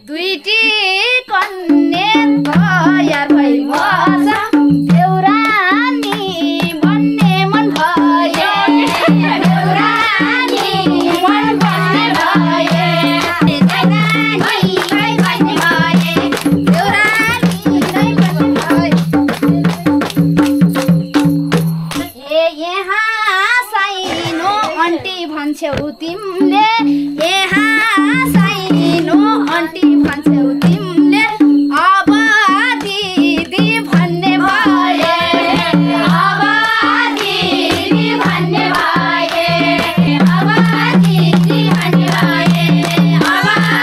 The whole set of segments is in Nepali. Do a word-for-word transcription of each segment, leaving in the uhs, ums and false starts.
दुईटी कन्या तयार भई मसँग देउरानी भन्ने मन भए देउरानी मन भन्ने भए देउरानी भन्ने भए देउरानी भन्ने भए ए यहाँ साइनो आन्टी भन्छौ तिमीले यहाँ साइनो आन्टी भन्छौ तिमीले अब दिदी भन्ने भए अब दिदी भन्ने भए अब दिदी भन्ने भए अब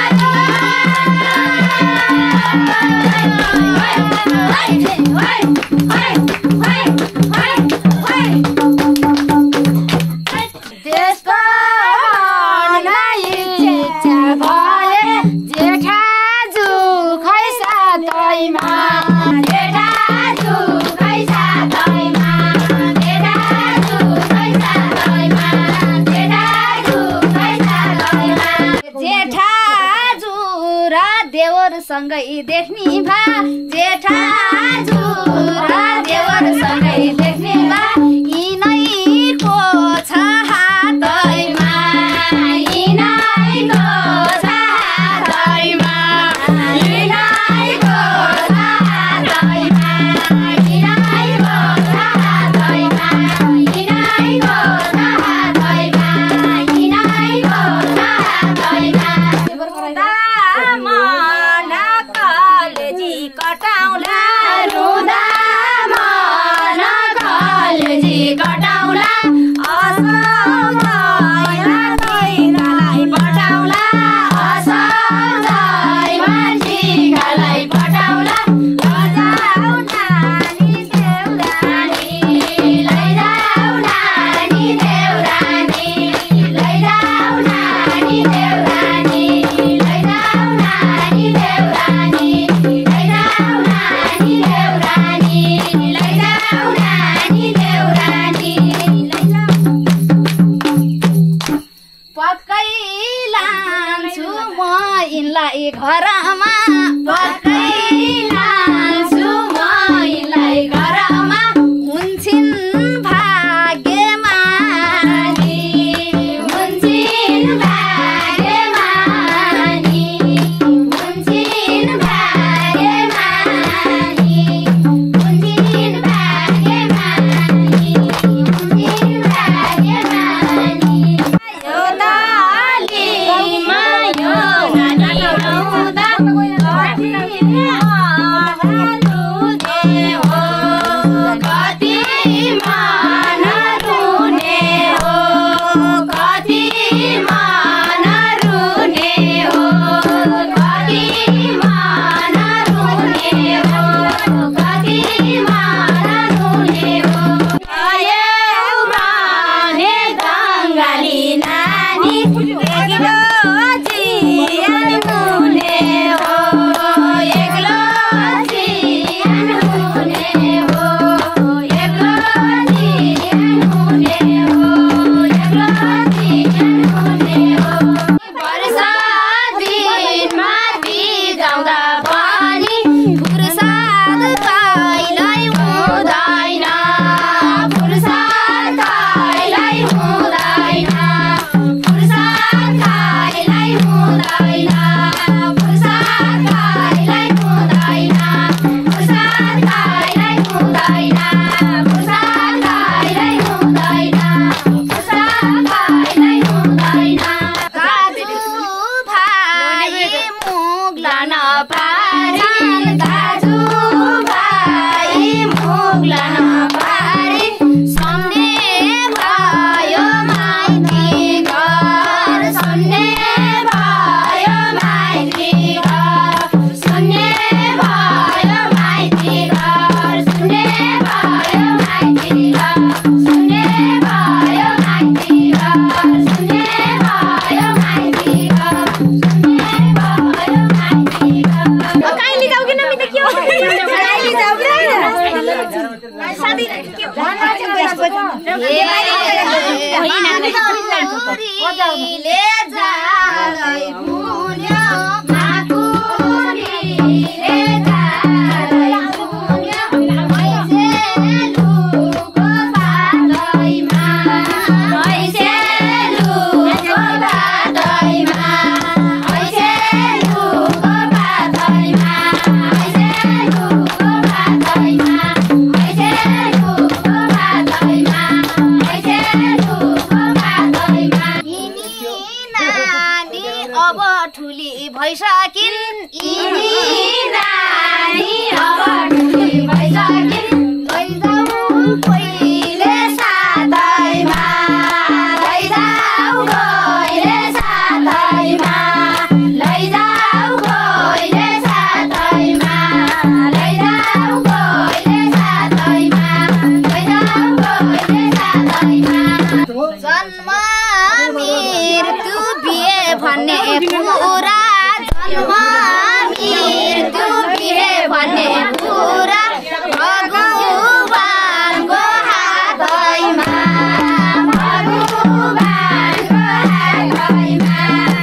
त्यसको मलाई इच्छा भए जेठाजु खै साथैमा जेठाजु खै साथैमा जेठाजु खै साथैमा जेठाजु खै साथैमा जेठाजु र देवरसँगै देख्ने भा जेठाजु र देवरसँगै देख्ने भा यिनैको छ हातैमा यिनैको छ हातैमा यिनैको छ हातैमा यिनैको छ हातैमा यिनैको छ हातैमा यिनैको छ हातैमा मन कलेजी कटाउला रुँदा मन कलेजी कटाउला असमयमा दैनालाई पठाउला असमयमा टिकालाई पठाउला लैजाऊ नानी देउरानी लैजाऊ नानी देउरानी लैजाऊ नानी देउरानी लैजाऊ नानी देउरानी लैजाऊ नानी देउरानी लैजाऊ नानी देउरानी पक्कै लान्छु म यिनलाई घरमा पक्कै लान्छु म यिनलाई घरमा हुन्छन् भाग्यमानी हुन्छन् भाग्यमानी हुन्छन् भाग्यमानी हुन्छन् भाग्यमानी हुन्छन् भाग्यमानी यो दालीमा यो नानी आउँदा कति रुने हो कति मान रुने हो कति मान रुने हो कति मान रुने हो कति मान रुने हो आयौ माने दङ्गाली नानी एक्लो जियान हुने हो एक्लो जियान हुने हो एक्लो जियान हुने हो एक्लो जियान हुने हो वर्ष दिनमा बिताउँदा पनि फुर्सद कहिल्यै हुँदैन फुर्सद कहिल्यै हुँदैन फुर्सद कहिल्यै हुँदैन फुर्सद कहिल्यै हुँदैन फुर्सद कहिल्यै हुँदैन फुर्सद कहिल्यै हुँदैन फुर्सद कहिल्यै हुँदैन दाजु भाइ मुग्ला नपारी दाजु भाइ मुग्ला नपारी सम्ने भयो माइती घर सम्ने भयो माइती घर सुन्ने भयो माइती घर सुन्ने भयो माइती घर सुन्ने भयो माइती घर सुन्ने भयो माइती घर सुन्ने भयो माइती घर काइली जाऊ कि नमी त के हो काइली जाऊ कि साथी के भन्न चाहिँ ले जाँदै पुन्यो माकु भइसकिन् यिनी नानी अब ठुली भइसकिन् लैजाऊ कोहीले साथैमा लैजाऊ कोहीले साथैमा लैजाऊ कोहीले साथैमा लैजाऊ कोहीले साथैमा लैजाऊ कोहीले साथैमा जन्म मृत्यु बिहे भन्ने कुरा जन्म मृत्यु बिहे भन्ने कुरा भगवानको हातैमा भगवानको हातैमा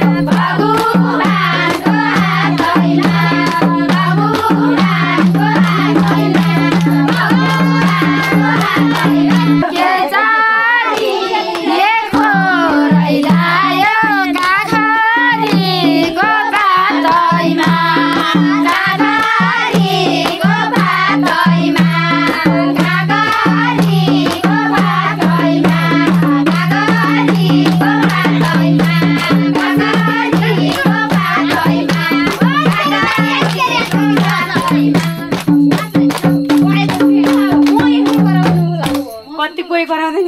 भगवानको हातैमा भगवानको हातैमा के जातिले खोरै लायो काखरीको बाटैमा काखरीको बाटैमा काखरीको बाटैमा काखरीको बाटैमा काखरीको बाटैमा कति कोही गराउँदैन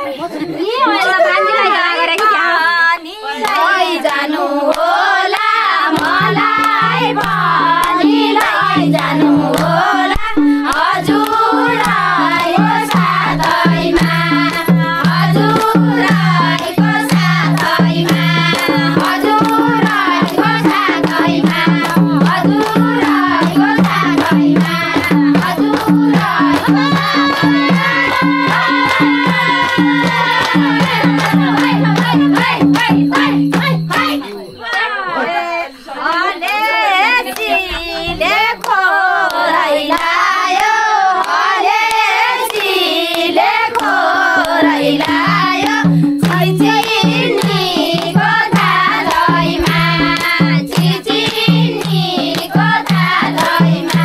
जानु होला मलाई पनि लैजानु होला हजुरको साथैमा हजुरको साथैमा हजुरको साथैमा हजुरको साथैमा हलेसीले खोरै लायो हलेसीले खोरै लायो छिचिनीको थालैमा छिचिनीको थालैमा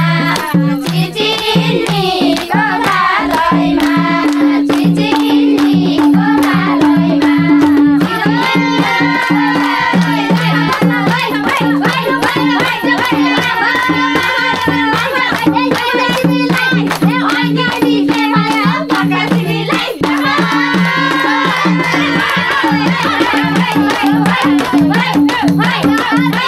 छिचिनीको थालैमा छिचिनीको थालैमा Bye.